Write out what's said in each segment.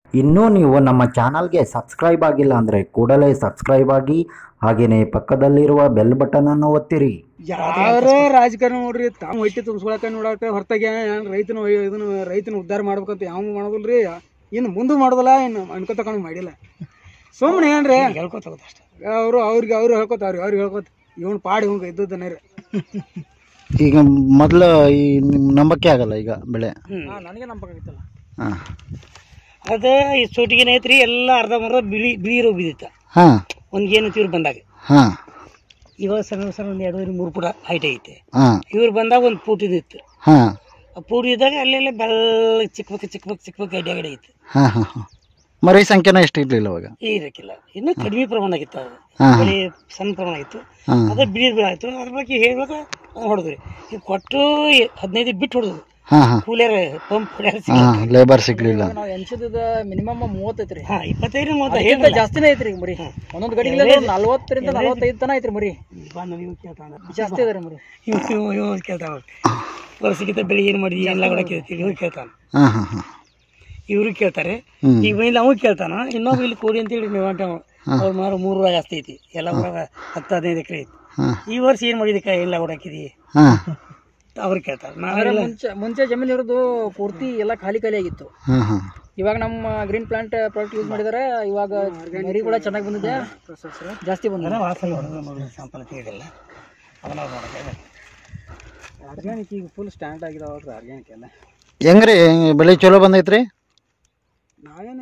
ಇನ್ನೂ ನೀವು ನಮ್ಮ ಚಾನಲ್ಗೆ ಸಬ್ಸ್ಕ್ರೈಬ್ ಆಗಿಲ್ಲ ಅಂದರೆ ಕೂಡಲೇ ಸಬ್ಸ್ಕ್ರೈಬ್ ಆಗಿ ಹಾಗೆಯೇ ಪಕ್ಕದಲ್ಲಿರುವ ಬೆಲ್ ಬಟನನ್ನು ಒತ್ತಿರಿ. ಯಾರೋ ರಾಜಕಾರಣ ನೋಡ್ರಿ ತಾವು ಹೊಟ್ಟಿ ತುಂಬಿಸ್ಕೊಳಕ ನೋಡಕ ಹೊರತಾಗಿ ರೈತನ ಉದ್ಧಾರ ಮಾಡ್ಬೇಕಂತ ಯಾವ ಮಾಡೋದಿಲ್ರಿ. ಇನ್ನು ಮುಂದೆ ಮಾಡೋದಲ್ಲ, ಇನ್ನು ಅನ್ಕೋತಕೊಂಡು ಮಾಡಿಲ್ಲ. ಸುಮ್ಮನೆ ಏನ್ರಿ ಹೇಳ್ಕೊತ ಅಷ್ಟೇ. ಅವ್ರು ಹೇಳ್ಕೊತಾವ್ರಿ, ಅವ್ರಿಗೆ ಹೇಳ್ಕೊತ ಇವನು ಪಾಡಿ ಇವಂಗ ಇದ್ದದನ್ನ ರೀ. ಈಗ ಮೊದಲು ಈ ನಂಬಕ್ಕೆ ಆಗಲ್ಲ ಈಗ ಬೆಳೆ ನನಗೆ ನಂಬಕಾಗಿತ್ತಲ್ಲ. ಅದು ಈ ಸೋಟಿಗೆನ ಐತ್ರಿ ಎಲ್ಲ ಅರ್ಧ ಮರ್ಧ ಬಿಳಿ ರೋಗ ಬಿದ್ದಿತ್ತ. ಒಂದ್ ಏನು ಇವ್ರು ಬಂದಾಗ ಇವಾಗ ಸಣ್ಣ ಒಂದ್ 2-3 ಫುಟ್ ಹೈಟ್ ಐತೆ. ಇವ್ರು ಬಂದಾಗ ಒಂದ್ ಫೂಟ್ ಇದಿತ್ತು. ಆ ಫೂಟ್ ಇದ್ದಾಗ ಅಲ್ಲೆಲ್ಲ ಬೆಲ್ಲ ಚಿಕ್ಕ ಗಡ್ಡೆ ಐತೆ. ಮರಿ ಸಂಖ್ಯೆನ ಎಷ್ಟು ಇರ್ಲಿಲ್ಲ ಅವಾಗ, ಇರಕ್ಕಿಲ್ಲ. ಇನ್ನು ಕಡಿಮೆ ಪ್ರಮಾಣ ಆಗಿತ್ತು. ಅದು ಬೆಳೆ ಸಣ್ಣ ಪ್ರಮಾಣ ಆಗಿತ್ತು. ಅದ ಬಿಳಿ ಆಯ್ತು. ಅದ್ರ ಬಗ್ಗೆ ಹೇಳ್ಬೇಕು ಹೊಡೆದ್ರಿ. ಈಗ ಕೊಟ್ಟು 15 ಬಿಟ್ಟು ಹೊಡೆದ್ರು. ಕೂಲರ್ ಪಂಪ್ ಲೇಬರ್ ಸಿಗ್ಲಿಲ್ಲ. ನಾವು ಎನ್ಸಿದ ಮಿನಿಮಮ್ 30 ಐತ್ರಿ. 25-30 ಜಾಸ್ತಿನೇ ಐತ್ರಿ ಮರಿ. ಒಂದೊಂದು ಗಡಿ 40ರಿಂದ 45 ತನ ಐತ್ರಿ ಮರಿ. ಜಾಸ್ತಿ ಅದ ಮರಿ. ಇವ್ ಕೇಳ್ತಾವ ವರ್ಷಕ್ಕಿಂತ ಬೆಳೆ ಏನ್ ಮಾಡಿದ್ವಿ ಎಲ್ಲ ಕೂಡ ಕೇಳ್ತೀವಿ. ಇವ್ರು ಕೇಳ್ತಾನ, ಇವ್ರು ಕೇಳ್ತಾರೆ. ಈಗ ಇಲ್ಲಿ ಅವ್ ಕೇಳ್ತಾನ. ಇನ್ನೊಬ್ಬ ಇಲ್ಲಿ ಕೋಡಿ ಅಂತೇಳಿ ನೀವು ಅವ್ರ ಮಾರು 3 ಊರಾಗ ಜಾಸ್ತಿ ಐತಿ. ಎಲ್ಲ ಊರಾಗ 10-15 ಎಕರೆ ಐತಿ. ಈ ವರ್ಷ ಏನ್ ಮಾಡಿದಕ್ಕ ಎಲ್ಲ ಕೂಡ ಹಾಕಿದಿ ಅವ್ರು ಕೇಳ್ತಾರೆ. ಮುಂಚೆ ಜಮೀನು ಇರೋದು ಪೂರ್ತಿ ಎಲ್ಲ ಖಾಲಿ ಆಗಿತ್ತು. ಇವಾಗ ನಮ್ಮ ಗ್ರೀನ್ ಪ್ಲಾಂಟ್ ಪ್ರಾಡಕ್ಟ್ ಯೂಸ್ ಮಾಡಿದಾರೆ. ಇವಾಗ ಮರಿ ಕೂಡ ಚೆನ್ನಾಗಿ ಬಂದಿದೆ, ಜಾಸ್ತಿ ಬಂದಿದೆ. ಆರ್ಗ್ಯಾನಿಕ್ ಈಗ ಫುಲ್ ಸ್ಟ್ಯಾಂಡ್ ಆಗಿದಾವ್ರಿ. ಆರ್ಗ್ಯಾನಿಕ್ ಎಲ್ಲ ಹೆಂಗ್ರಿ ಬೆಳೆ ಚಲೋ ಬಂದೈತ್ರಿ. ನಾವೇನು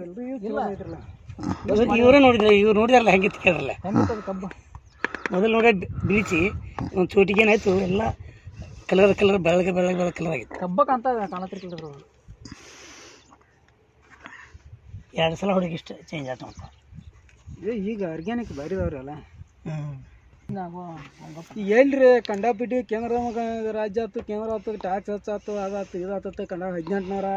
ಇವ್ರೇ ನೋಡಿದ್ರೆ ಇವ್ರು ನೋಡಿದಾರಲ್ಲ ಹೆಂಗಿತ್ತು ಕೇಳ್ರಲ್ಲ. ಕಬ್ಬ ಮೊದಲು ನೋಡ ಬಿಳಿಸಿ ಒಂದು ಚೋಟಿಗೆ ಏನಾಯ್ತು ಎಲ್ಲ ಕಲರ್ ಬೆಳಗ್ಗೆ ಕಲರ್ ಆಗಿತ್ತು. ಕಬ್ಬ ಕಾಣತ್ತಿರ್ತಿದ್ರು. 2 ಸಲ ಹೊಡಿಗೆ ಇಷ್ಟ ಚೇಂಜ್ ಆಯ್ತು ಅಂತ. ಈಗ ಆರ್ಗ್ಯಾನಿಕ್ ಬಾರಿದವ್ರಿ ಅಲ್ಲ. ಎಲ್ರಿ ಕಂಡಾಪಿಟ್ಟು ಕೇಂದ್ರ ರಾಜ್ಯ ಆಯ್ತು, ಕೇಂದ್ರ ಆಯ್ತು, ಟ್ಯಾಕ್ಸ್ ಹೆಚ್ಚಾಯ್ತು, ಅದಾಯ್ತು ಇದಾಯ್ತು. ಕಂಡ 1800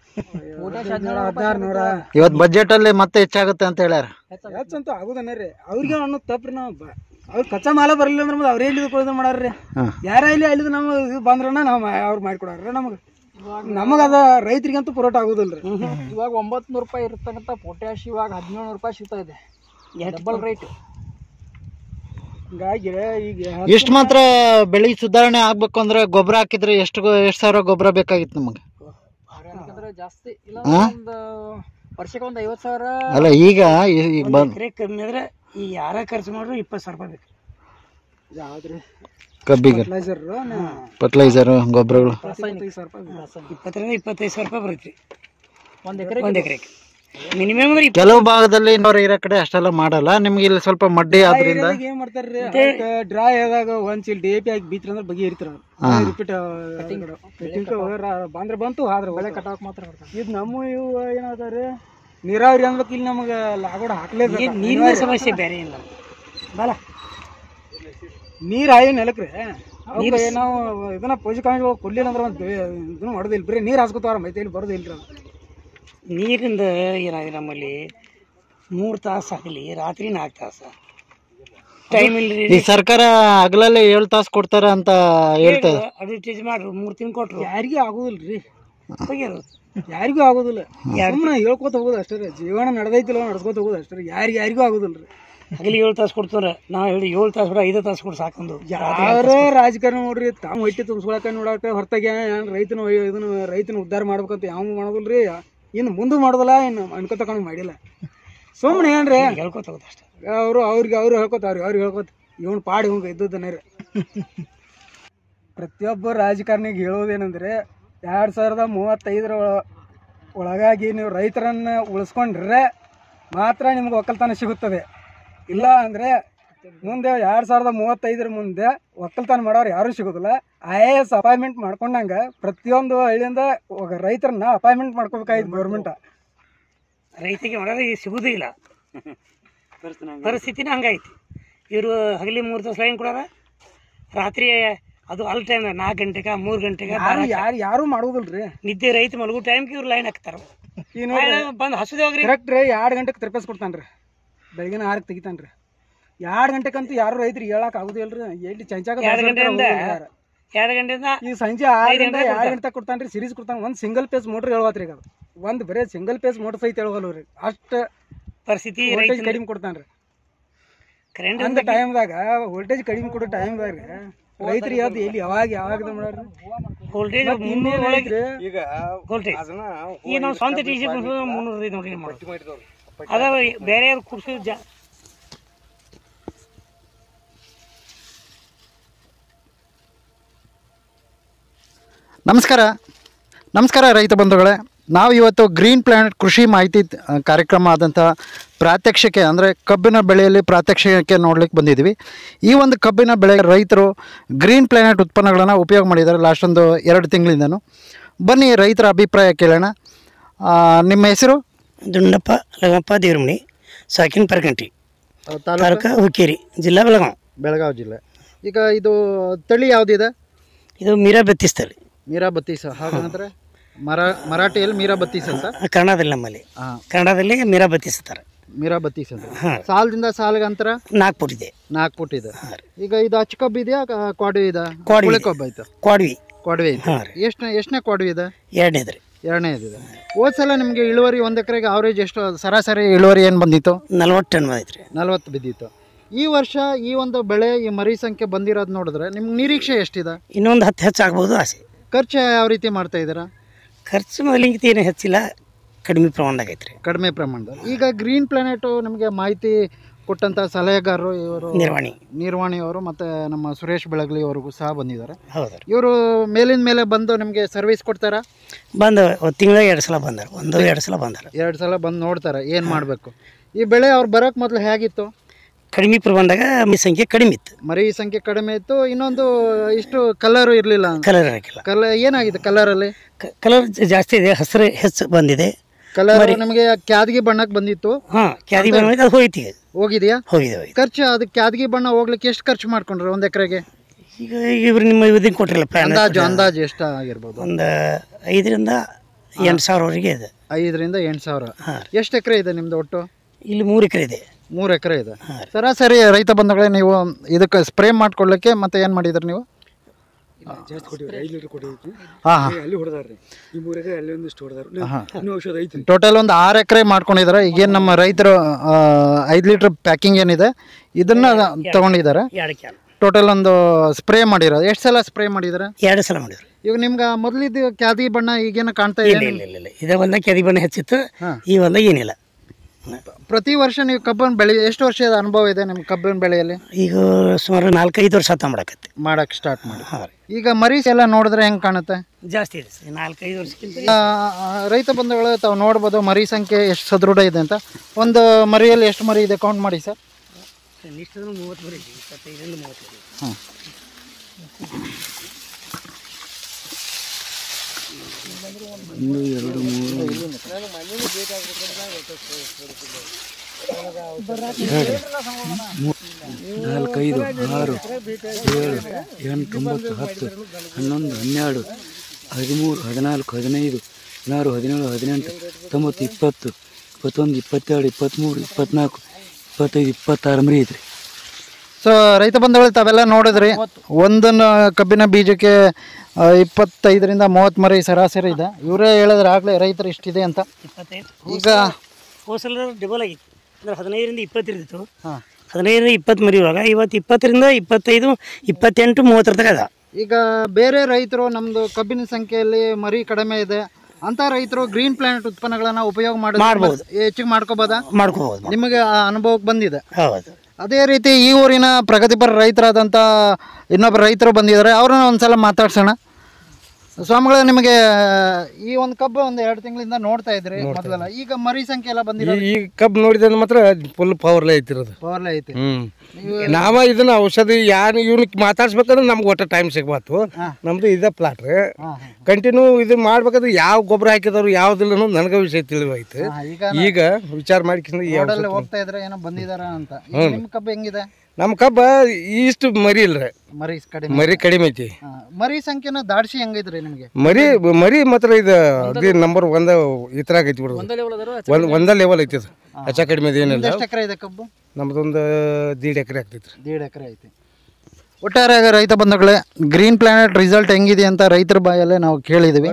1600 ಇವತ್ತು ಬಜೆಟ್ ಅಲ್ಲಿ ಮತ್ತೆ ಹೆಚ್ಚಾಗುತ್ತೆ ಅಂತ ಹೇಳ್ಯಾರ. ಹೆಚ್ಚಂತೂ ಆಗುದನ್ನ ರೀ. ಅವ್ರಿಗೆ ಅನ್ನೋದು ತಪ್ಪ್ರಿ. ನಾವು ಅವ್ರು ಕಚ್ಚಾ ಮಾಲ ಬರಲಿಲ್ಲ ಅಂದ್ರೆ ಅವ್ರೇ ಇಲ್ಲಿದು ಕೊಡೋದು ಮಾಡಾರ್ರಿ. ಯಾರ ಇಲ್ಲಿ ಅಲ್ಲಿದು ನಮ್ಮ ಇದು ಬಂದ್ರನ ನಾವು ಅವ್ರು ಮಾಡಿಕೊಡ್ರಿ. ನಮಗದ ರೈತರಿಗಂತೂ ಪುರೋಟ ಆಗುದಿಲ್ರಿ. ಇವಾಗ 900 ರೂಪಾಯಿ ಇರ್ತಕ್ಕಂಥ ಪೊಟ್ಯಾಶ್ ಇವಾಗ 1700 ರೂಪಾಯಿ ಸಿಗ್ತಾ ಇದೆ. Double rate. ಹಿಂಗಾಗಿ ಈಗ ಇಷ್ಟು ಮಾತ್ರ ಬೆಳೆ ಸುಧಾರಣೆ ಆಗ್ಬೇಕು ಅಂದ್ರೆ ಗೊಬ್ಬರ ಹಾಕಿದ್ರೆ ಎಷ್ಟು ಸಾವಿರ ಗೊಬ್ಬರ ಬೇಕಾಗಿತ್ತು ನಮಗೆ. ಜಾಸ್ತಿ ಇಲ್ಲ, ಒಂದು ವರ್ಷಕ್ಕೆ 50,000. ಅಲ್ಲ ಈಗ ಕಮ್ಮಿ ಅಂದ್ರೆ ಈ ಯಾರ ಖರ್ಚು ಮಾಡ್ರು 20,000 ರೂಪಾಯಿ ಬೇಕು. ಯಾವ್ದ್ರಿ ಕಬ್ಬಿಗೆ ಫರ್ಟಿಲೈಸರ್ ಗೊಬ್ಬರಗಳು 20,000-25,000 ರೂಪಾಯಿ ಬರುತ್ತೆ ಒಂದ್ ಎಕರೆಗೆ ಮಿನಿಮಮ್. ಕೆಲವು ಭಾಗದಲ್ಲಿ ಇರೋ ಕಡೆ ಅಷ್ಟೆಲ್ಲ ಮಾಡಲ್ಲ. ನಿಮ್ಗೆ ಇಲ್ಲಿ ಸ್ವಲ್ಪ ಮಡ್ಡಿ ಆದ್ರಿಂದ ಏನ್ ಮಾಡ್ತಾರ್ರಿ, ಡ್ರೈ ಆದಾಗ ಒಂದ್ ಚೀಲ DAP ಹಾಕಿ ಬೀತ್ರ ಅಂದ್ರೆ ಬಗೆ ಇರ್ತಾರ. ರಿಪೀಟ್ ಬಂದ್ರೆ ಬಂತು, ಆದ್ರೆ ಒಳ್ಳೆ ಕಟಾಕ್ ಮಾತ್ರ. ಇದು ನಮ್ಮ ಇವು ಏನಾದ್ರಿ ನೀರಾವರಿ ಅನ್ಬೇಕು. ಇಲ್ಲಿ ನಮಗ ಲಾಗೋಡ ಹಾಕ್ಲೇಬೇಕು. ನೀರಿನ ಸಮಸ್ಯೆ ಬೇರೆ ಇಲ್ಲ. ನೀರ್ ಹಾಯಿ ನೆಲಕ್ರಿ ನಾವು ಇದನ್ನ ಪೋಷಕಾಂಶಗಳು ಕೊಡ್ಲಿಲ್ಲ ಅಂದ್ರೆ ಒಂದು ಇದನ್ನ ಹೊಡೆದಿಲ್ಲ. ಬರೀ ನೀರ್ ಹಾಸ್ಕೊತಾರ ಮೈತೈಲಿ ಬರೋದಿಲ್ರಿ. ನೀರಿಂದ ಏನಾಗಿದೆ ನಮ್ಮಲ್ಲಿ 3 ತಾಸು ಆಗಲಿ, ರಾತ್ರಿ 4 ತಾಸು ಟೈಮ್ ಇಲ್ರಿ. ಈ ಸರ್ಕಾರ ಹಗಲಲ್ಲಿ 7 ತಾಸು ಕೊಡ್ತಾರ ಅಂತ ಹೇಳ್ತಾರೆ. ಅಡ್ವರ್ಟೈಸ್ ಮಾಡ್ರು 3 ತಿಂಗಳು ಕೊಟ್ರು. ಯಾರಿಗೂ ಆಗುದಿಲ್ರಿ, ಯಾರಿಗೂ ಆಗುದಿಲ್ಲ. ಸುಮ್ಮನೆ ಹೇಳ್ಕೊತ ಹೋಗೋದು ಅಷ್ಟೇ ರೀ. ಜೀವನ ನಡೆದೈತಿಲ್ಲ ನಡ್ಸ್ಕೊತ ಹೋಗೋದು ಅಷ್ಟೇ ರೀ. ಯಾರಿಗೂ ಆಗುದಿಲ್ರಿ. ಹಗಲಿ 7 ತಾಸು ಕೊಡ್ತಾರ. ನಾವು ಹೇಳಿ 7 ತಾಸು ಕೂಡ 5 ತಾಸು ಕೂಡ ಸಾಕೊಂದು. ಯಾರೋ ರಾಜಕಾರಣ ನೋಡ್ರಿ ತಾವು ಹೊಟ್ಟಿ ತುಂಬಿಸ್ಕೊಳಕ ನೋಡಕ ಹೊರತಾಗಿ ರೈತನ ಉದ್ಧಾರ ಮಾಡ್ಬೇಕಂತ ಯಾವ ಮಾಡೋದಿಲ್ರಿ. ಇನ್ನು ಮುಂದೆ ಮಾಡೋದಲ್ಲ, ಇನ್ನು ಅನ್ಕೋತಕೊಂಡು ಮಾಡಿಲ್ಲ. ಸುಮ್ಮನೆ ಏನ್ರಿ ಹೇಳ್ಕೊತ ಹೋಗೋದು ಅಷ್ಟೇ. ಅವ್ರು ಹೇಳ್ಕೊತಾವ್ರಿ, ಅವ್ರಿಗೆ ಹೇಳ್ಕೊತ ಇವನು ಪಾಡಿ ಇವಂಗ ಇದ್ದದನ್ನ ರೀ. ಪ್ರತಿಯೊಬ್ಬ ರಾಜಕಾರಣಿಗೆ ಹೇಳೋದೇನಂದ್ರೆ 2035 ಒಳಗಾಗಿ ನೀವು ರೈತರನ್ನ ಉಳಿಸ್ಕೊಂಡ್ರೆ ಮಾತ್ರ ನಿಮ್ಗೆ ಒಕ್ಕಲ್ತನ ಸಿಗುತ್ತದೆ. ಇಲ್ಲ ಅಂದರೆ ಮುಂದೆ 2035 ಮುಂದೆ ಒಕ್ಕಲ್ತನ ಮಾಡೋರು ಯಾರೂ ಸಿಗೋದಿಲ್ಲ. IAS ಅಪಾಯಿಂಟ್ಮೆಂಟ್ ಮಾಡ್ಕೊಂಡಂಗೆ ಪ್ರತಿಯೊಂದು ಹಳ್ಳಿಯಿಂದ ರೈತರನ್ನ ಅಪಾಯಿಂಟ್ಮೆಂಟ್ ಮಾಡ್ಕೋಬೇಕಾಗಿತ್ತು ಗೌರ್ಮೆಂಟ್. ರೈತಿಗೆ ಮಾಡೋದು ಸಿಗೋದೇ ಇಲ್ಲ. ಪರಿಸ್ಥಿತಿನ ಹಂಗಾಯ್ತು. ಇವರು ಹಗಲಿ 3 ತಾಸು ಲೈನ್ ಕೊಡೋದ, ರಾತ್ರಿ ಅದು ಅಲ್ ಟೈಮ್ 4 ಗಂಟೆಗೆ 3 ಗಂಟೆಗೆ ಯಾರು ಮಾಡುವುದಿಲ್ರಿ. ನಿದ್ದೆ ರೈತ ಮಲಗು ಟೈಮ್ಗೆ ಇವ್ರು ಲೈನ್ ಹಾಕ್ತಾರ. ಬಂದು ಹಸುದೇ ಹೋಗ್ರಿ. ಕರೆಕ್ಟ್ ರೀ. 2 ಗಂಟೆಗೆ ತರಪಿಸ್ಕೊಡ್ತಾನ್ರಿ. ಬೆಳಗಿನ 6ಕ್ಕೆ ತೆಗಿತಾನ್ರಿ. 2 ಗಂಟೆಗಂತೂ ಯಾರು ರೈತರಿಗೆ ಹೇಳಕ್ ಆಗುದಿಲ್ರಿ. ಎಲ್ಲಿ ಚಂಚಾಗ 2 ಗಂಟೆಯಿಂದ ಈ ಸಂಜೆ 6 ಗಂಟೆ 2 ಗಂಟೆ ಕೊಡ್ತಾನ್ರಿ. ಸಿರೀಸ್ ಕೊಡ್ತಾನ. ಒಂದು ಸಿಂಗಲ್ ಪೇಸ್ ಮೋಟ್ರ್ ಹೇಳ್ವಾತ್ರಿ. ಈಗ ಒಂದು ಬರೀ ಸಿಂಗಲ್ ಪೇಸ್ ಮೋಟರ್ ಸೈಕಲ್ ಹೇಳವಲ್ರಿ ಅಷ್ಟು ಪರಿಸ್ಥಿತಿ ವೋಲ್ಟೇಜ್ ಕಡಿಮೆ ಕೊಡ್ತಾನ್ರಿ. ಕರೆಂಟ್ ಅಂತ ಟೈಮ್ದಾಗ ವೋಲ್ಟೇಜ್ ಕಡಿಮೆ ಕೊಡೋ ಟೈಮ್ದಾಗ ರೈತರಿಗೆ ಅದು ಎಲ್ಲಿ ಯಾವಾಗ ಮಾಡ್ರಿ ವೋಲ್ಟೇಜ್ 300 ಒಳಗೆ ಈಗ ವೋಲ್ಟೇಜ್ ಈಗ ನಾವು ಸ್ವಂತ TC 300 ಐತೆ ನೋಡ್ರಿ ಅದ ಬೇರೆ ಯಾರು ಕುರ್ಸಿ ನಮಸ್ಕಾರ ರೈತ ಬಂಧುಗಳೇ. ನಾವು ಇವತ್ತು ಗ್ರೀನ್ ಪ್ಲಾನೆಟ್ ಕೃಷಿ ಮಾಹಿತಿ ಕಾರ್ಯಕ್ರಮ ಆದಂಥ ಪ್ರಾತ್ಯಕ್ಷಿಕೆ ಅಂದರೆ ಕಬ್ಬಿನ ಬೆಳೆಯಲ್ಲಿ ಪ್ರಾತ್ಯಕ್ಷಿಕೆ ನೋಡ್ಲಿಕ್ಕೆ ಬಂದಿದ್ದೀವಿ. ಈ ಒಂದು ಕಬ್ಬಿನ ಬೆಳೆ ರೈತರು ಗ್ರೀನ್ ಪ್ಲಾನೆಟ್ ಉತ್ಪನ್ನಗಳನ್ನು ಉಪಯೋಗ ಮಾಡಿದ್ದಾರೆ ಲಾಸ್ಟ್ ಒಂದು 2 ತಿಂಗಳಿಂದನೂ. ಬನ್ನಿ ರೈತರ ಅಭಿಪ್ರಾಯ ಕೇಳೋಣ. ನಿಮ್ಮ ಹೆಸರು? ದುಂಡಪ್ಪ ಲಗಪ್ಪ ದೇವ್ರಮಣಿ, ಸಾಕಿನ ಪರ್ಕಂಟಿ, ತಾಲೂಕು ಹುಕ್ಕೇರಿ, ಜಿಲ್ಲಾ ಬೆಳಗಾವಿ ಜಿಲ್ಲೆ. ಈಗ ಇದು ತಳಿ ಯಾವುದಿದೆ? ಇದು ಮೀರಾ ಬತ್ತೀಸ್ ತಳಿ. ಮೀರಾ ಬತ್ತೀಸ್ ಹಾಗಂದ್ರೆ ಮರಾಠಿಯಲ್ಲಿ ಮೀರಾ ಬತ್ತೀಸ್ ಅಂತ, ಕನ್ನಡದಲ್ಲಿ ನಮ್ಮಲ್ಲಿ ಕನ್ನಡದಲ್ಲಿ ಮೀರಾ ಬತ್ತೀಸ್ ಅಂತಾರೆ. ಮೀರಾ ಬತ್ತೀಸ್ ಅಂತ. ಸಾಲದಿಂದ ಸಾಲಿಗೆ ಅಂತರ 4 ಫುಟ್ ಇದೆ. 4 ಫುಟ್ ಇದೆ. ಈಗ ಇದು ಅಚ್ಚ ಕಬ್ಬು ಇದೆಯಾ ಕ್ವಾಡ್ವಿ ಇದೆ? ಕಬ್ಬು ಆಯ್ತು. ಕ್ವಾಡ್ವಿ ಎಷ್ಟನೇ ಕ್ವಾಡ್ವಿ ಇದೆ? 2ನೇದ್ರಿ. 2ನೇದಿದೆ. ಹೋದ್ ಸಲ ನಿಮಗೆ ಇಳುವರಿ 1 ಎಕರೆಗೆ ಅವರೇಜ್ ಎಷ್ಟು ಸರಾಸರಿ ಇಳುವರಿ ಏನು ಬಂದಿತ್ತು? 40 ಟನ್ ಬಂದೈತ್ರಿ. 40 ಬಿದ್ದಿತ್ತು. ಈ ವರ್ಷ ಈ ಒಂದು ಬೆಳೆ ಈ ಮರಿ ಸಂಖ್ಯೆ ಬಂದಿರೋದು ನೋಡಿದ್ರೆ ನಿಮ್ಗೆ ನಿರೀಕ್ಷೆ ಎಷ್ಟಿದೆ? ಇನ್ನೊಂದು 10 ಹೆಚ್ಚಾಗ್ಬೋದು ಆಸೆ. ಖರ್ಚು ಯಾವ ರೀತಿ ಮಾಡ್ತಾ ಇದ್ದೀರಾ? ಖರ್ಚು ಮೊದಲಿಂಗಿತ ಏನು ಹೆಚ್ಚಿಲ್ಲ, ಕಡಿಮೆ ಪ್ರಮಾಣದಾಗ ಐತ್ರಿ. ಕಡಿಮೆ ಪ್ರಮಾಣದಲ್ಲಿ. ಈಗ ಗ್ರೀನ್ ಪ್ಲಾನೆಟು ನಿಮಗೆ ಮಾಹಿತಿ ಕೊಟ್ಟಂಥ ಸಲಹೆಗಾರರು ಇವರು ನಿರ್ವಾಣಿ ಅವರು ಮತ್ತು ನಮ್ಮ ಸುರೇಶ್ ಬೆಳಗಲಿ ಅವರಿಗೂ ಸಹ ಬಂದಿದ್ದಾರೆ. ಹೌದು. ಇವರು ಮೇಲಿನ ಮೇಲೆ ಬಂದು ನಿಮಗೆ ಸರ್ವಿಸ್ ಕೊಡ್ತಾರಾ? ತಿಂಗಳಿಗೆ 2 ಸಲ ಬಂದಾರ. 1-2 ಸಲ ಬಂದಾರ. 2 ಸಲ ಬಂದು ನೋಡ್ತಾರೆ ಏನು ಮಾಡಬೇಕು. ಈ ಬೆಳೆ ಅವ್ರು ಬರೋಕ್ಕೆ ಮೊದಲು ಹೇಗಿತ್ತು? ಕಡಿಮೆ ಪ್ರಮಾಣದಾಗ ಮರಿ ಸಂಖ್ಯೆ ಕಡಿಮೆ ಇತ್ತು. ಮರಿ ಸಂಖ್ಯೆ ಕಡಿಮೆ ಇತ್ತು. ಇನ್ನೊಂದು ಇಷ್ಟು ಕಲರ್ ಇರಲಿಲ್ಲ. ಕಲರ್ ಹಾಕಿಲ್ಲ. ಏನಾಗಿದೆ ಕಲರಲ್ಲಿ? ಕಲರ್ ಜಾಸ್ತಿ ಇದೆ, ಹಸಿರು ಹೆಚ್ಚು ಬಂದಿದೆ. ಕಲರ್ ನಮಗೆ ಕ್ಯಾದಗಿ ಬಣ್ಣಕ್ಕೆ ಬಂದಿತ್ತು. ಕ್ಯಾದಗಿ ಬಣ್ಣ ಅದು ಹೋಯ್ತು. ಹೋಗಿದೆಯಾ? ಹೋಗಿದೆ. ಖರ್ಚು ಅದಕ್ಕೆ ಕ್ಯಾದಗಿ ಬಣ್ಣ ಹೋಗ್ಲಿಕ್ಕೆ ಎಷ್ಟು ಖರ್ಚು ಮಾಡ್ಕೊಂಡ್ರೆ 1 ಎಕರೆಗೆ? ಈಗ ಇವ್ರು ನಿಮ್ಮ ಇದನ್ನು ಕೊಟ್ಟಿರಲ್ಲ ಅಂದಾಜು ಎಷ್ಟು ಆಗಿರ್ಬೋದು? ಒಂದು 5ರಿಂದ 8 ಸಾವಿರವರೆಗೆ ಇದೆ. 5ರಿಂದ 8 ಸಾವಿರ. ಎಷ್ಟು ಎಕರೆ ಇದೆ ನಿಮ್ದು ಒಟ್ಟು? ಇಲ್ಲಿ 3 ಎಕರೆ ಇದೆ. 3 ಎಕರೆ ಇದೆ. ಸರಾಸರಿ ರೈತ ಬಂಧುಗಳೇ, ನೀವು ಇದಕ್ಕೆ ಸ್ಪ್ರೇ ಮಾಡ್ಕೊಳ್ಳಿಕ್ಕೆ ಮತ್ತೆ ಏನು ಮಾಡಿದ್ರಿ ನೀವು? ಜಾಸ್ತಿ ಕೊಟ್ಟಿವ್ರಿ. 5 ಲೀಟರ್ ಕೊಟ್ಟಿದ್ವಿ. ಅಲ್ಲಿ ಹೊಡೆದಾರ್ರಿ. ಈ 3 ಎಕರೆ ಅಲ್ಲಿ ಒಂದಿಷ್ಟು ಹೊಡೆದಾರ. ಇನ್ನೂ ಔಷಧ ಐತಿ. ಟೋಟಲ್ ಒಂದು 6 ಎಕರೆ ಮಾಡ್ಕೊಂಡಿದ್ದಾರೆ. ಈಗೇನು ನಮ್ಮ ರೈತರು 5 ಲೀಟರ್ ಪ್ಯಾಕಿಂಗ್ ಏನಿದೆ ಇದನ್ನ ತಗೊಂಡಿದ್ದಾರೆ. ಟೋಟಲ್ ಒಂದು ಸ್ಪ್ರೇ ಮಾಡಿರೋದು. ಎಷ್ಟು ಸಲ ಸ್ಪ್ರೇ ಮಾಡಿದ್ದಾರೆ? 2 ಸಲ ಮಾಡಿದ್ರು. ಈಗ ನಿಮ್ಗೆ ಮೊದಲಿದ್ದು ಕ್ಯಾದಿ ಬಣ್ಣ ಈಗೇನು ಕಾಣ್ತಾ ಇದೆ? ಇಲ್ಲ. ಇದೇ ಒಂದ ಕ್ಯಾದಿ ಬಣ್ಣ ಹೆಚ್ಚಿತ್ತು, ಈ ಒಂದ ಏನಿಲ್ಲ. ಪ್ರತಿ ವರ್ಷ ನೀವು ಕಬ್ಬನ್ನು ಬೆಳೆ ಎಷ್ಟು ವರ್ಷದ ಅನುಭವ ಇದೆ ನಿಮ್ಮ ಕಬ್ಬಿನ ಬೆಳೆಯಲ್ಲಿ? ಈಗ ಸುಮಾರು 4-5 ವರ್ಷ ಆತ ಮಾಡಕ್ಕೆ ಸ್ಟಾರ್ಟ್ ಮಾಡಿ. ಈಗ ಮರಿ ಎಲ್ಲ ನೋಡಿದ್ರೆ ಹೆಂಗೆ ಕಾಣುತ್ತೆ? ಜಾಸ್ತಿ ಇದೆ. 4-5 ವರ್ಷಕ್ಕಿಂತ. ರೈತ ಬಂಧುಗಳು ತಾವು ನೋಡ್ಬೋದು ಮರಿ ಸಂಖ್ಯೆ ಎಷ್ಟು ಸದೃಢ ಇದೆ ಅಂತ. ಒಂದು ಮರಿಯಲ್ಲಿ ಎಷ್ಟು ಮರಿ ಇದೆ ಕೌಂಟ್ ಮಾಡಿ ಸರ್. 30 ಮರಿ ಇದೆ. 25ರಿಂದ 30 ಮರಿ. ಹಾಂ. 1 2 3 4 5 6 7 8 9 10 11 12 13 14 15 16 17 18 19 20 21 22 23 24 25 26 ಮರಿ ಐತ್ರಿ. ಸೊ ರೈತ ಬಂಧುಗಳು ತಾವೆಲ್ಲ ನೋಡಿದ್ರಿ, ಒಂದನ್ನು ಕಬ್ಬಿನ ಬೀಜಕ್ಕೆ 25ರಿಂದ 30 ಮರಿ ಸರಾಸರಿ ಇದೆ. ಇವರೇ ಹೇಳಿದ್ರೆ ಆಗಲೇ ರೈತರು ಇಷ್ಟಿದೆ ಅಂತ. 25 ಈಗ ಹೋಸಲ ಡಬಲ್ ಆಗಿತ್ತು. ಅಂದರೆ 15ರಿಂದ 20 ಇರ್ತಿತ್ತು. 15ರಿಂದ 20 ಮರಿ ಇವಾಗ ಇವತ್ತು 20ರಿಂದ 25 28 30 ತನಕ ಅದ. ಈಗ ಬೇರೆ ರೈತರು ನಮ್ಮದು ಕಬ್ಬಿನ ಸಂಖ್ಯೆಯಲ್ಲಿ ಮರಿ ಕಡಿಮೆ ಇದೆ ಅಂತ ರೈತರು ಗ್ರೀನ್ ಪ್ಲಾನೆಟ್ ಉತ್ಪನ್ನಗಳನ್ನು ಉಪಯೋಗ ಮಾಡ್ಬೋದು, ಹೆಚ್ಚಿಗೆ ಮಾಡ್ಕೋಬೋದಾ? ಮಾಡ್ಕೋಬೋದು. ನಿಮಗೆ ಆ ಅನುಭವಕ್ಕೆ ಬಂದಿದೆ? ಹೌದು. ಅದೇ ರೀತಿ ಈ ಊರಿನ ಪ್ರಗತಿಪರ ರೈತರಾದಂಥ ಇನ್ನೊಬ್ಬರು ರೈತರು ಬಂದಿದ್ದಾರೆ. ಅವ್ರನ್ನ ಒಂದ್ಸಲ ಮಾತಾಡ್ಸೋಣ. ಸ್ವಾಮಿಗಳ, ನಿಮಗೆ ಈ ಒಂದು ಕಬ್ಬು ಒಂದು 2 ತಿಂಗಳಿಂದ ನೋಡ್ತಾ ಇದ್ರಿ ಮೊದಲೆಲ್ಲ. ಈಗ ಮರಿ ಸಂಖ್ಯೆ ಎಲ್ಲ ಬಂದಿದೆ. ಈ ಕಬ್ಬು ನೋಡಿದ್ರೆ ಮಾತ್ರ ಫುಲ್ ಪವರ್ಲೇ ಐತಿರೋದು. ಪವರ್ಲೇ ಐತಿ. ನಾವ ಇದನ್ನ ಔಷಧಿ ಯಾರು ಇವ್ನಿಗೆ ಮಾತಾಡ್ಸ್ಬೇಕಂದ್ರೆ ನಮ್ಗೆ ಒಟ್ಟು ಟೈಮ್ ಸಿಗ್ಬಾರ್ದು. ನಮ್ದು ಇದ ಪ್ಲಾಟ್ ಕಂಟಿನ್ಯೂ ಇದು ಮಾಡ್ಬೇಕಾದ್ರೆ ಯಾವ ಗೊಬ್ಬರ ಹಾಕಿದವ್ರು ಯಾವ್ದಿಲ್ಲ ಅನ್ನೋದು ನನಗೆ ವಿಷಯ ತಿಳಿವೈತೆ. ಈಗ ವಿಚಾರ ಮಾಡಿ ಹೋಗ್ತಾ ಇದ್ರೆ ಏನೋ ಬಂದಿದಾರ ಅಂತ. ನಿಮ್ ಕಬ್ಬು ಹೆಂಗಿದೆ? ನಮ್ಮ ಕಬ್ಬ ಇಷ್ಟು ಮರಿ ಇಲ್ರಿ, ಮರಿ ಕಡಿಮೆ ಐತಿ. ಮರಿ ಸಂಖ್ಯೆನ ದಾಡ್ಸಿ ಹೆಂಗೈತ್ರಿ ನಿಮ್ಗೆ? ಮರಿ ಮಾತ್ರ ಇದು ನಂಬರ್ 1 ಈ ತರ ಐತಿ ಬಿಡೋದು. ಒಂದ ಲೆವೆಲ್ ಐತಿ ಅದು, ಹೆಚ್ಚ ಕಡಿಮೆ ಏನಿಲ್ಲ. ಎಷ್ಟು ಎಕರೆ ಇದೆ ಕಬ್ಬು? ನಮ್ದೊಂದು 1.5 ಎಕರೆ ಆಗ್ತೈತ್ರಿ. 1.5 ಎಕರೆ ಐತಿ. ಒಟ್ಟಾರೆ ರೈತ ಬಂಧುಗಳೇ, ಗ್ರೀನ್ ಪ್ಲಾನೆಟ್ ರಿಸಲ್ಟ್ ಹೆಂಗಿದೆ ಅಂತ ರೈತರ ಬಾಯಲ್ಲೇ ನಾವು ಕೇಳಿದ್ದೀವಿ.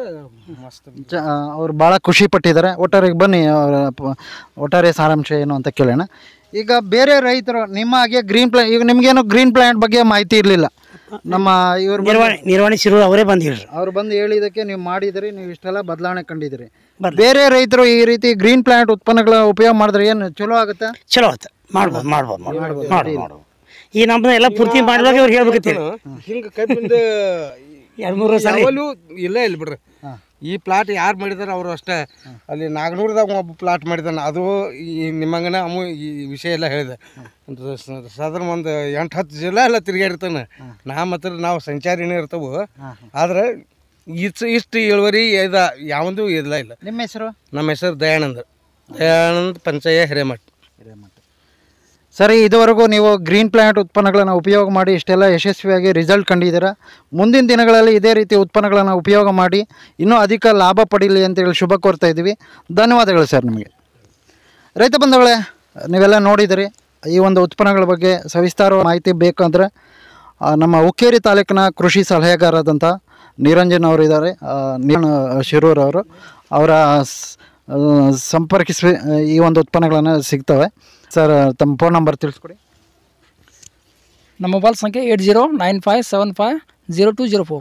ಅವ್ರು ಭಾಳ ಖುಷಿ ಪಟ್ಟಿದ್ದಾರೆ. ಒಟ್ಟಾರೆ ಬನ್ನಿ ಅವರ ಒಟ್ಟಾರೆ ಸಾರಾಂಶ ಏನು ಅಂತ ಕೇಳೋಣ. ಈಗ ಬೇರೆ ರೈತರು ನಿಮ್ಮ ಹಾಗೆ ಈಗ ನಿಮಗೇನು ಗ್ರೀನ್ ಪ್ಲಾನೆಟ್ ಬಗ್ಗೆ ಮಾಹಿತಿ ಇರಲಿಲ್ಲ. ನಮ್ಮ ಇವರು ನಿರ್ವಹಣೆ ಶಿರು ಅವರೇ ಬಂದು ಹೇಳ್ರಿ. ಅವ್ರು ಬಂದು ಹೇಳಿದ್ದಕ್ಕೆ ನೀವು ಮಾಡಿದಿರಿ, ನೀವು ಇಷ್ಟೆಲ್ಲ ಬದಲಾವಣೆ ಕಂಡಿದ್ದೀರಿ. ಬೇರೆ ರೈತರು ಈ ರೀತಿ ಗ್ರೀನ್ ಪ್ಲಾನೆಟ್ ಉತ್ಪನ್ನಗಳ ಉಪಯೋಗ ಮಾಡಿದ್ರೆ ಏನು ಚಲೋ ಆಗುತ್ತೆ? ಚಲೋ ಆಗುತ್ತೆ, ಮಾಡ್ಬೋದು. ಈ ನಮ್ಮನ್ನ ಎಲ್ಲ ಪೂರ್ತಿ ಮಾಡುವಾಗ ಅವ್ರು ಹೇಳ್ಬೇಕಂತೇಳಿ ಹಿಂಗೆ ಕಬ್ಬಿಂದ 2-3 ಸಾಲ ಇಲ್ಲ ಬಿಡ್ರಿ. ಈ ಪ್ಲಾಟ್ ಯಾರು ಮಾಡಿದಾರೆ ಅವರು ಅಷ್ಟೇ. ಅಲ್ಲಿ ನಾಗನೂರದಾಗ ಒಬ್ಬ ಪ್ಲಾಟ್ ಮಾಡಿದಾನೆ, ಅದು ಈ ನಿಮ್ಮಂಗನ ಅಮ್ಮ ಈ ವಿಷಯ ಎಲ್ಲ ಹೇಳಿದೆ. ಸಾಧಾರಣ ಒಂದು 8-10 ಜಿಲ್ಲೆ ಎಲ್ಲ ತಿರುಗಾಡಿರ್ತಾನೆ. ನಾವು ಸಂಚಾರಿನೇ ಇರ್ತವೆ. ಆದ್ರೆ ಇಷ್ಟು ಇಳುವರಿ ಯಾವಂದು ಇಲ್ಲ. ನಿಮ್ಮ ಹೆಸರು? ನಮ್ಮ ಹೆಸರು ದಯಾನಂದ್ ಪಂಚಯ್ಯ ಹಿರೇಮಠ. ಸರಿ, ಇದುವರೆಗೂ ನೀವು ಗ್ರೀನ್ ಪ್ಲಾನೆಟ್ ಉತ್ಪನ್ನಗಳನ್ನು ಉಪಯೋಗ ಮಾಡಿ ಇಷ್ಟೆಲ್ಲ ಯಶಸ್ವಿಯಾಗಿ ರಿಸಲ್ಟ್ ಕಂಡಿದ್ದೀರಾ. ಮುಂದಿನ ದಿನಗಳಲ್ಲಿ ಇದೇ ರೀತಿ ಉತ್ಪನ್ನಗಳನ್ನು ಉಪಯೋಗ ಮಾಡಿ ಇನ್ನೂ ಅಧಿಕ ಲಾಭ ಪಡೀಲಿ ಅಂತೇಳಿ ಶುಭ ಕೋರ್ತಾ ಇದ್ದೀವಿ. ಧನ್ಯವಾದಗಳು ಸರ್ ನಿಮಗೆ. ರೈತ ಬಂಧುಗಳೇ, ನೀವೆಲ್ಲ ನೋಡಿದಿರಿ. ಈ ಒಂದು ಉತ್ಪನ್ನಗಳ ಬಗ್ಗೆ ಸವಿಸ್ತಾರ ಮಾಹಿತಿ ಬೇಕಂದರೆ ನಮ್ಮ ಹುಕ್ಕೇರಿ ತಾಲೂಕಿನ ಕೃಷಿ ಸಲಹೆಗಾರರಾದಂಥ ನಿರಂಜನ್ ಅವರು ಇದ್ದಾರೆ, ಶಿರೂರ್ ಅವರು. ಅವರ ಸಂಪರ್ಕಿಸಿ ಈ ಒಂದು ಉತ್ಪನ್ನಗಳನ್ನು ಸಿಗ್ತವೆ. ಸರ್, ತಮ್ಮ ಫೋನ್ ನಂಬರ್ ತಿಳಿಸ್ಕೊಡಿ. ನಮ್ಮ ಮೊಬೈಲ್ ಸಂಖ್ಯೆ 8095750204.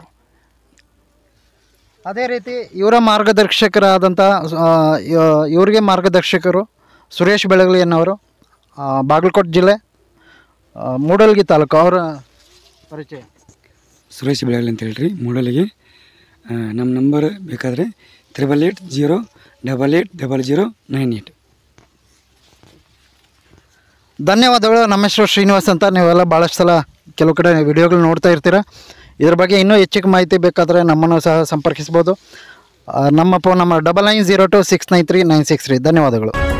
ಅದೇ ರೀತಿ ಇವರ ಮಾರ್ಗದರ್ಶಕರಾದಂಥ ಇವರಿಗೆ ಮಾರ್ಗದರ್ಶಕರು ಸುರೇಶ್ ಬೆಳಗಲಿ ಅನ್ನೋರು, ಬಾಗಲಕೋಟೆ ಜಿಲ್ಲೆ ಮೂಡಲಗಿ ತಾಲೂಕು. ಅವರ ಪರಿಚಯ ಸುರೇಶ್ ಬೆಳಗಲಿ ಅಂತ ಹೇಳ್ರಿ, ಮೂಡಲಗಿ. ನಮ್ಮ ನಂಬರ್ ಬೇಕಾದರೆ 8880880098. ಧನ್ಯವಾದಗಳು. ನಮ್ಮ ಹೆಸರು ಶ್ರೀನಿವಾಸ್ ಅಂತ. ನೀವೆಲ್ಲ ಭಾಳಷ್ಟು ಸಲ ಕೆಲವು ಕಡೆ ವಿಡಿಯೋಗಳು ನೋಡ್ತಾ ಇರ್ತೀರ. ಇದ್ರ ಬಗ್ಗೆ ಇನ್ನೂ ಹೆಚ್ಚಿಗೆ ಮಾಹಿತಿ ಬೇಕಾದರೆ ನಮ್ಮನ್ನು ಸಹ ಸಂಪರ್ಕಿಸ್ಬೋದು. ನಮ್ಮ ಫೋನ್ ನಂಬರ್ 9902693963. ಧನ್ಯವಾದಗಳು.